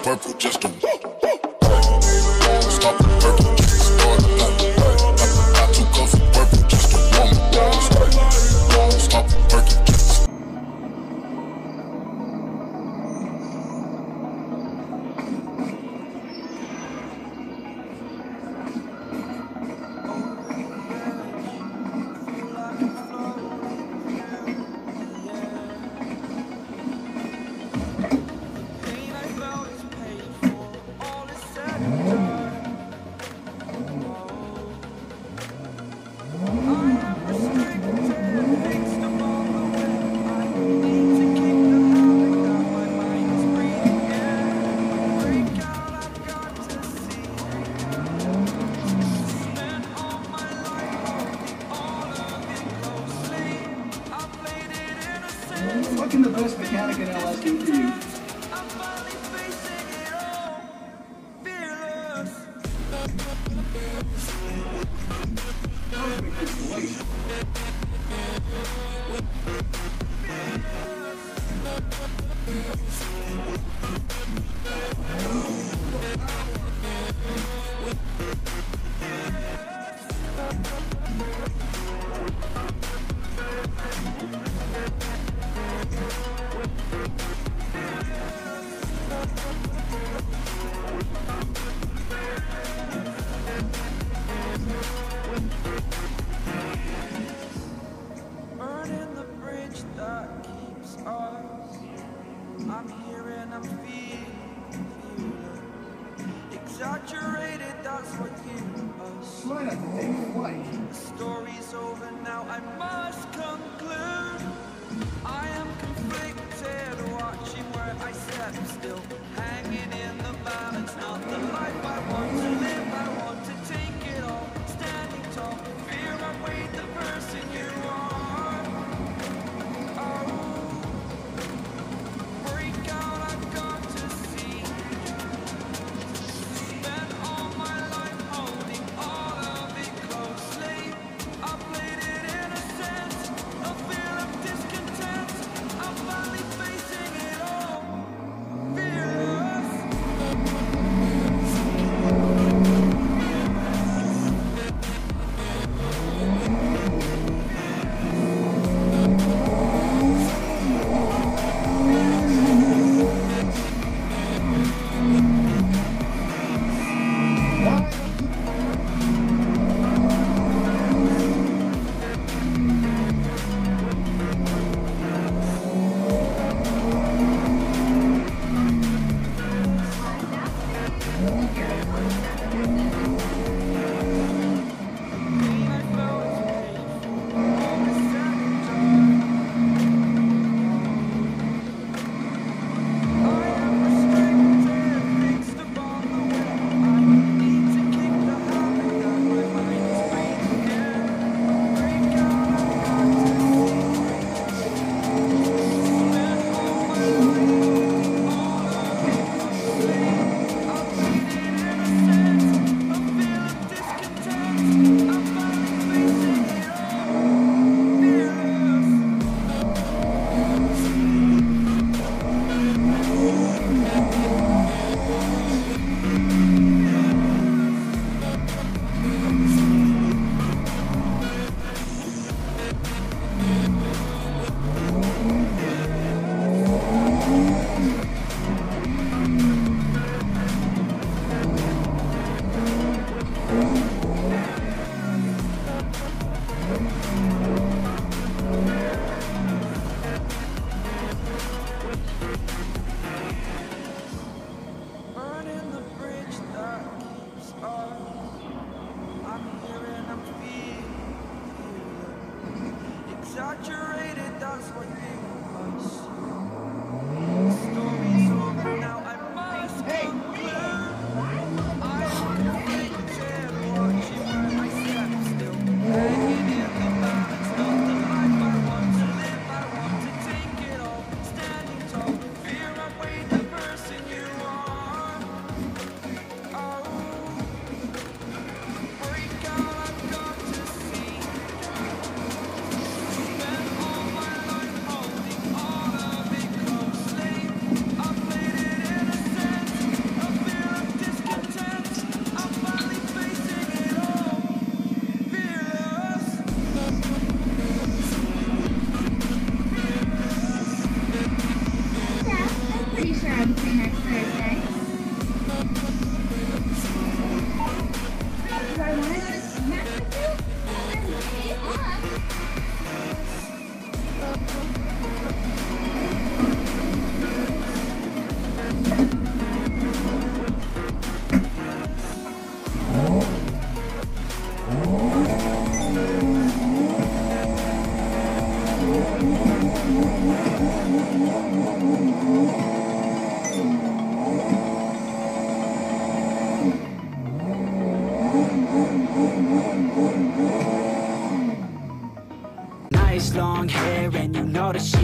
purple just to stop the purple just to start it up. I too cuff of purple just to warm it up. Stop the purple just to What can the best mechanic in LS do for you? Perfect installation. Burning the bridge that keeps us. I'm here and I'm feeling exaggerated, that's what you us. Why not to take flight? The story's over now, I must conclude. I am conflicted, watching where I step still, hanging in the balance, not the life I want to live. I want to take it all, standing tall, fear I weighed the person you are. Oh, break out, I've got to see. Spent all my life holding all of it closely. I played it in a sense, a feel of discontent. I'm finally facing it all, fearless.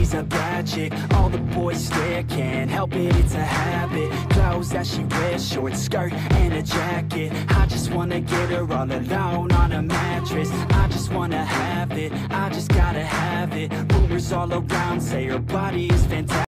she's a bad chick. All the boys stare, can't help it, it's a habit. Clothes that she wears, short skirt and a jacket. I just wanna get her all alone on a mattress. I just wanna have it, I just gotta have it. Rumors all around say her body is fantastic.